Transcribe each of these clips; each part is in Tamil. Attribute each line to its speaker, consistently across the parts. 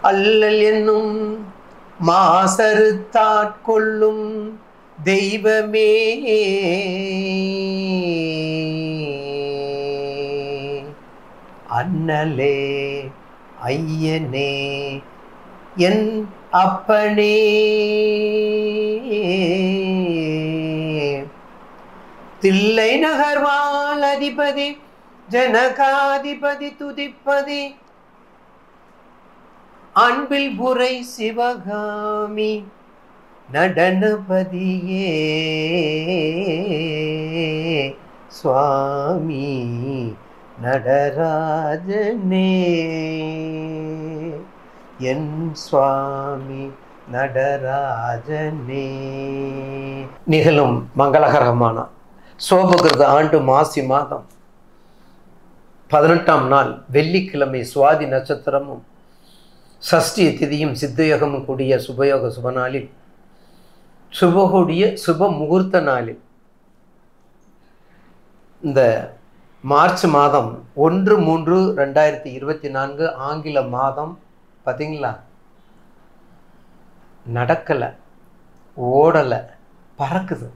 Speaker 1: அல்லல் என்னும் மாசறுத்தாட்கொள்ளும் தெய்வமே அண்ணலே ஐயனே என் அப்பனே தில்லை நகர்வாள் அதிபதி ஜனகாதிபதி துதிப்பதி அன்பில் புரை சிவகாமி நடனபதியே சுவாமி நடராஜனே என் சுவாமி நடராஜனே. நிகழும் மங்களகரமான சோபகிருத ஆண்டு மாசி மாதம் 18ஆம் நாள் வெள்ளிக்கிழமை சுவாதி நட்சத்திரமும் சஷ்டி திதியும் சித்தயோகமும் கூடிய சுபயோக சுபநாளில் சுபகூடிய சுப முகூர்த்த நாளில் இந்த மார்ச் மாதம் 1/3/2024 ஆங்கில மாதம் பார்த்தீங்களா, நடக்கலை, ஓடலை, பறக்குது.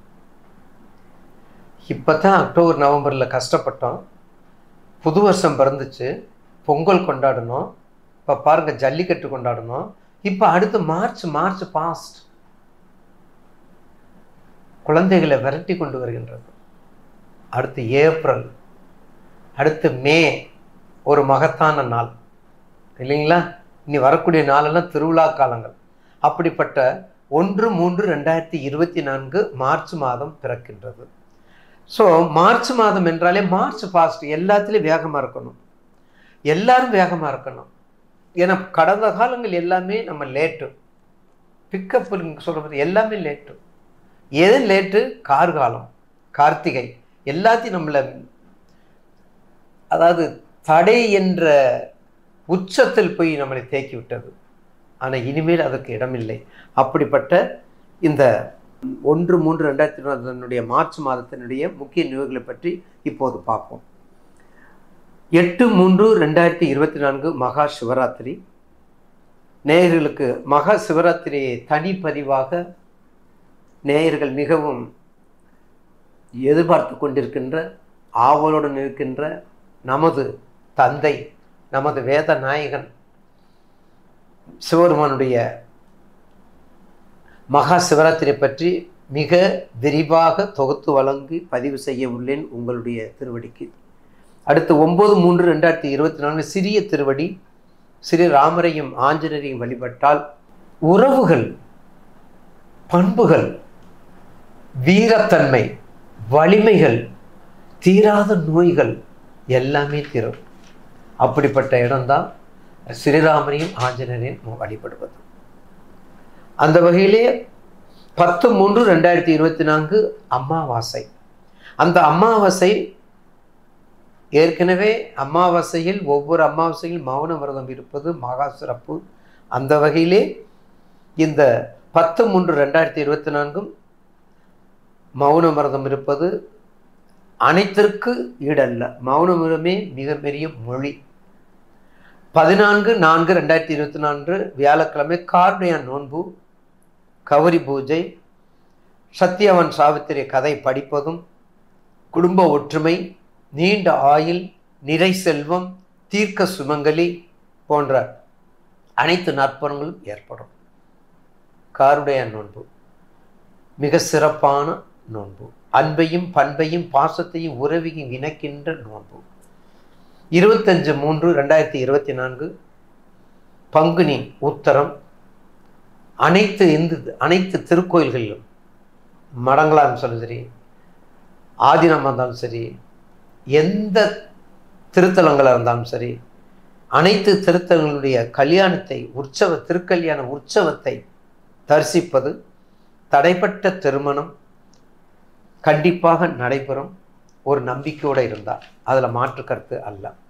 Speaker 1: இப்போ தான் அக்டோபர் நவம்பரில் கஷ்டப்பட்டோம், புது வருஷம் பிறந்துச்சு, பொங்கல் கொண்டாடணும், இப்போ பாருங்கள் ஜல்லிக்கட்டு கொண்டாடணும். இப்போ அடுத்து மார்ச் பாஸ்ட் குழந்தைகளை விரட்டி கொண்டு வருகின்றது. அடுத்து ஏப்ரல், அடுத்து மே, ஒரு மகத்தான நாள் இல்லைங்களா? இனி வரக்கூடிய நாளெல்லாம் திருவிழா காலங்கள். அப்படிப்பட்ட 1/3/2024 மார்ச் மாதம் பிறக்கின்றது. ஸோ மார்ச் மாதம் என்றாலே மார்ச் பாஸ்ட், எல்லாத்துலேயும் வேகமாக இருக்கணும், எல்லாரும் வேகமாக இருக்கணும். ஏன்னா கடந்த காலங்கள் எல்லாமே நம்ம லேட்டு, பிக்கப் சொல்கிறது எல்லாமே லேட்டு. எது லேட்டு? கார்காலம், கார்த்திகை, எல்லாத்தையும் நம்மளை அதாவது தடை என்ற உச்சத்தில் போய் நம்மளை தேக்கி விட்டது. ஆனால் இனிமேல் அதற்கு இடமில்லை. அப்படிப்பட்ட இந்த 1/3/2024 மார்ச் மாதத்தினுடைய முக்கிய நிகழ்வுகளை பற்றி இப்போது பார்ப்போம். 8/3/2024 மகா சிவராத்திரி. நேயர்களுக்கு மகா சிவராத்திரியை தனிப்பதிவாக நேயர்கள் மிகவும் எதிர்பார்த்து கொண்டிருக்கின்ற, ஆவலுடன் இருக்கின்ற நமது தந்தை, நமது வேத நாயகன் சிவபெருமானுடைய மகா சிவராத்திரி பற்றி மிக விரிவாக தொகுத்து வழங்கி பதிவு செய்ய உள்ளேன் உங்களுடைய திருவடிக்கு. அடுத்து 9/3/2024 சிறிய திருவடி, ஸ்ரீ ராமரையும் ஆஞ்சநேயரையும் வழிபட்டால் உறவுகள், பண்புகள், வீரத்தன்மை, வலிமைகள், தீராத நோய்கள் எல்லாமே தீரும். அப்படிப்பட்ட இடம்தான் ஸ்ரீராமரையும் ஆஞ்சநேயரையும் வழிபடுவது. அந்த வகையிலே 10/3/2024 அமாவாசை. அந்த அமாவாசை ஏற்கனவே அமாவாசையில் ஒவ்வொரு அமாவாசையில் மௌன விரதம் இருப்பது மகா சிறப்பு. அந்த வகையிலே இந்த 10/3/2024 மௌன விரதம் இருப்பது அனைத்திற்கு ஈடல்ல. மௌன விரதமே மிக பெரிய மொழி. 14/4/2024 வியாழக்கிழமை கார்த்திகை நோன்பு, கௌரி பூஜை, சத்யவன் சாவித்திரி கதை படிப்பதும், குடும்ப ஒற்றுமை, நீண்ட ஆயுள், நிறை செல்வம், தீர்க்க சுமங்கலி போன்ற அனைத்து நற்பலன்களும் ஏற்படும். கார்த்திகை நோன்பு மிக சிறப்பான நோன்பு. அன்பையும் பண்பையும் பாசத்தையும் உறவையும் இணைக்கின்ற நோன்பு. 25/3/2024 பங்குனி உத்தரம். அனைத்து திருக்கோயில்களிலும், மடங்களாக இருந்தாலும் சரி, ஆதீனமாக இருந்தாலும் சரி, எந்த திருத்தலங்களாக இருந்தாலும் சரி, அனைத்து திருத்தலங்களுடைய கல்யாணத்தை, திருக்கல்யாண உற்சவத்தை தரிசிப்பது, தடைப்பட்ட திருமணம் கண்டிப்பாக நடைபெறும் ஒரு நம்பிக்கையோடு இருந்தால் அதில் மாற்று கருத்து அல்ல.